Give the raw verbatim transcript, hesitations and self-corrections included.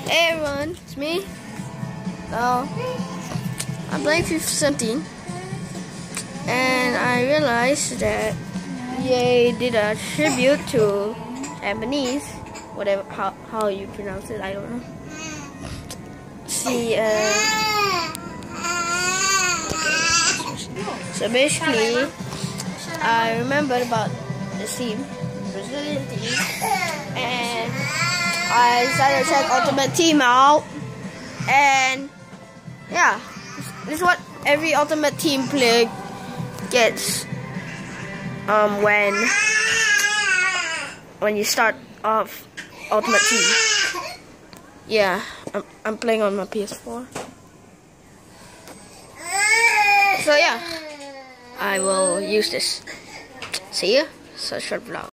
Hey everyone, it's me. So, I'm playing FIFA seventeen, and I realized that they did a tribute to Japanese, whatever how how you pronounce it, I don't know. See, uh, so basically, I remembered about the team, Brazilian team, and I decided to check Ultimate Team out, and yeah, this is what every Ultimate Team player gets um, when when you start off Ultimate Team. Yeah, I'm, I'm playing on my P S four. So yeah, I will use this. See ya, such a short vlog.